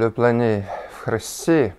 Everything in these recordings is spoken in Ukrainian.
Улюблені в Христі,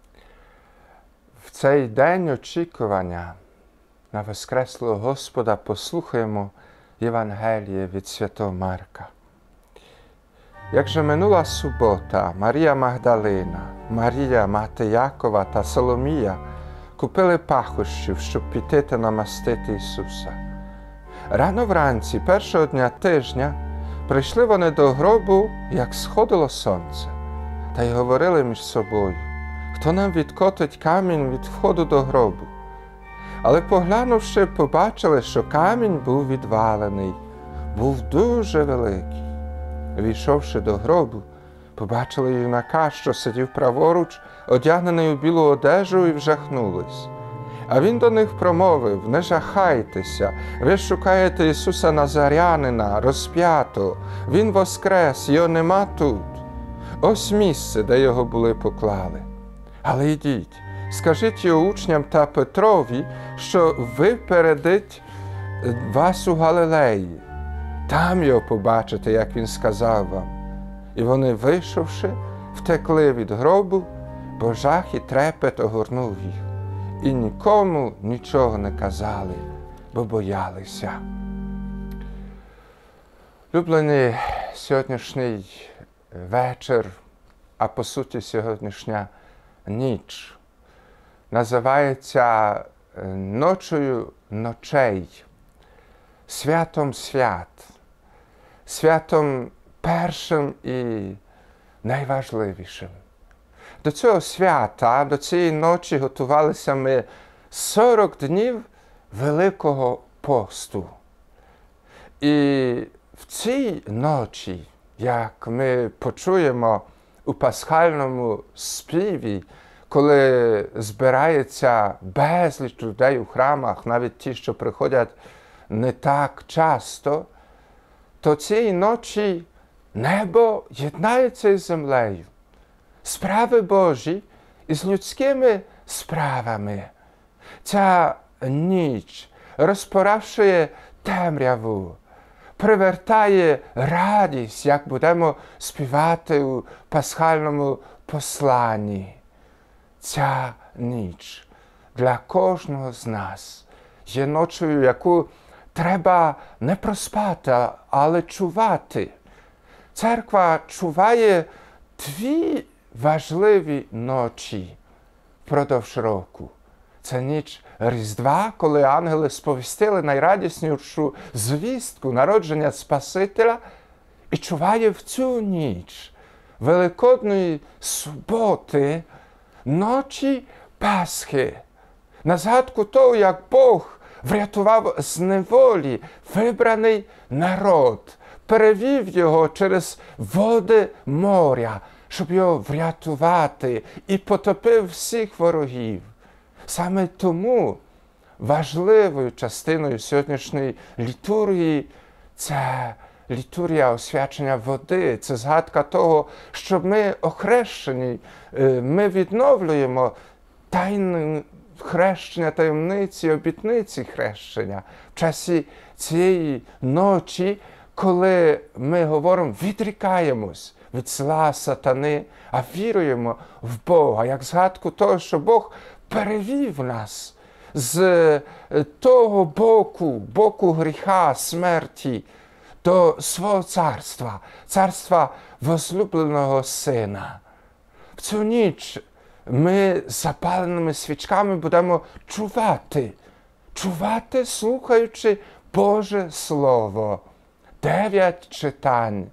в цей день очікування на Воскреслого Господа послухаємо Євангеліє від Святого Марка. Як же минула субота, Марія Магдалина, Марія, мати Якова та Соломія купили пахощів, щоб піти та намастити Ісуса. Рано вранці першого дня тижня прийшли вони до гробу, як сходило сонце, та й говорили між собою: хто нам відкотить камінь від входу до гробу? Але поглянувши, побачили, що камінь був відвалений, був дуже великий. Війшовши до гробу, побачили юнака, що сидів праворуч, одягнений у білу одежу, і вжахнулись. А він до них промовив: не жахайтеся, ви шукаєте Ісуса Назарянина, розп'ятого. Він воскрес, його нема тут. Ось місце, де його були поклали. Але йдіть, скажіть його учням та Петрові, що випередить вас у Галилеї. Там його побачите, як він сказав вам. І вони, вийшовши, втекли від гробу, бо жах і трепет огорнув їх. І нікому нічого не казали, бо боялися. Улюблені, сьогоднішній вечір, а по суті сьогоднішня ніч, називається ночою ночей, святом свят, святом першим і найважливішим. До цього свята, до цієї ночі готувалися ми 40 днів Великого посту. І в цій ночі, як ми почуємо у пасхальному співі, коли збирається безліч людей у храмах, навіть ті, що приходять не так часто, то цієї ночі небо єднається із землею. Справи Божі із людськими справами. Ця ніч розпоравшує темряву, привертає радість, як будемо співати у пасхальному посланні. Ця ніч для кожного з нас є ночою, яку треба не проспати, але чувати. Церква чуває дві важливі ночі впродовж року. Це ніч Різдва, коли ангели сповістили найрадіснішу звістку народження Спасителя, і чуває в цю ніч Великодної суботи, ночі Пасхи, на згадку того, як Бог врятував з неволі вибраний народ, перевів його через води моря, щоб його врятувати, і потопив всіх ворогів. Саме тому важливою частиною сьогоднішньої літургії це літургія освячення води, це згадка того, що ми охрещені, ми відновлюємо тайну хрещення, таємниці, обітниці хрещення в часі цієї ночі, коли ми говоримо, відрікаємось від зла сатани, а віруємо в Бога, як згадку того, що Бог перевів нас з того боку гріха, смерті, до свого царства, царства возлюбленого Сина. В цю ніч ми з запаленими свічками будемо чувати, слухаючи Боже Слово. 9 читань,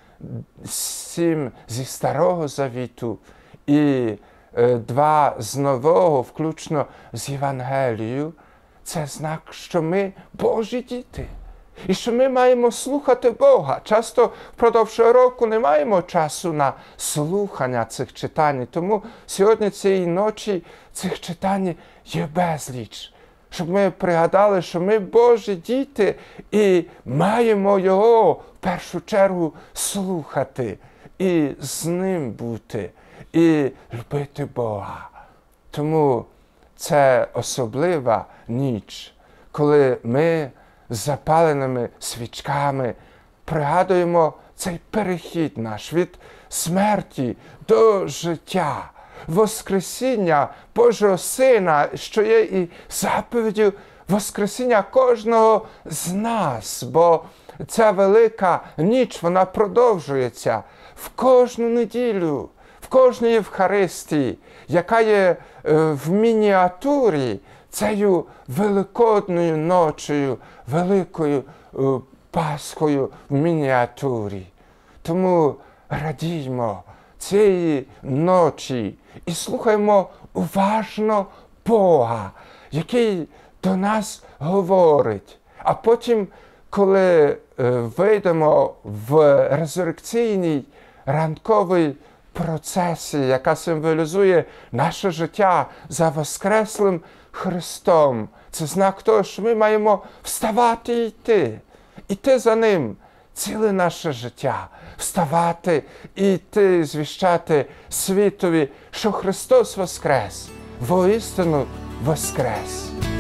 7 зі Старого Завіту і 2 з Нового, включно з Євангелією. Це знак, що ми Божі діти. І що ми маємо слухати Бога. Часто впродовж року не маємо часу на слухання цих читань. Тому сьогодні цієї ночі цих читань є безліч. Щоб ми пригадали, що ми Божі діти і маємо Його в першу чергу слухати і з Ним бути, і любити Бога. Тому це особлива ніч, коли ми з запаленими свічками пригадуємо цей перехід наш від смерті до життя, воскресіння Божого Сина, що є і заповіддю воскресіння кожного з нас, бо ця велика ніч, вона продовжується в кожну неділю, в кожній Євхаристії, яка є в мініатурі цією великодною ночею, великою Пасхою в мініатурі. Тому радіймо цієї ночі і слухаймо уважно Бога, який до нас говорить. А потім, коли вийдемо в резурекційній ранковій процесії, яка символізує наше життя за Воскреслим Христом, це знак того, що ми маємо вставати і йти. Іти за Ним ціле наше життя. Вставати і йти, звіщати світові, що Христос воскрес, воістину воскрес.